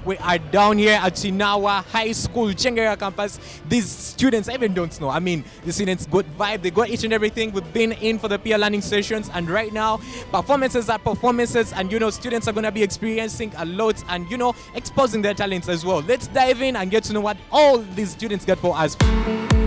We are down here at Kinaawa High School, Chengera campus. These students, I even don't know. I mean, the students got vibe, they got each and everything. We've been in for the peer learning sessions, and right now, performances are performances, and students are going to be experiencing a lot and exposing their talents as well. Let's dive in and get to know what all these students got for us.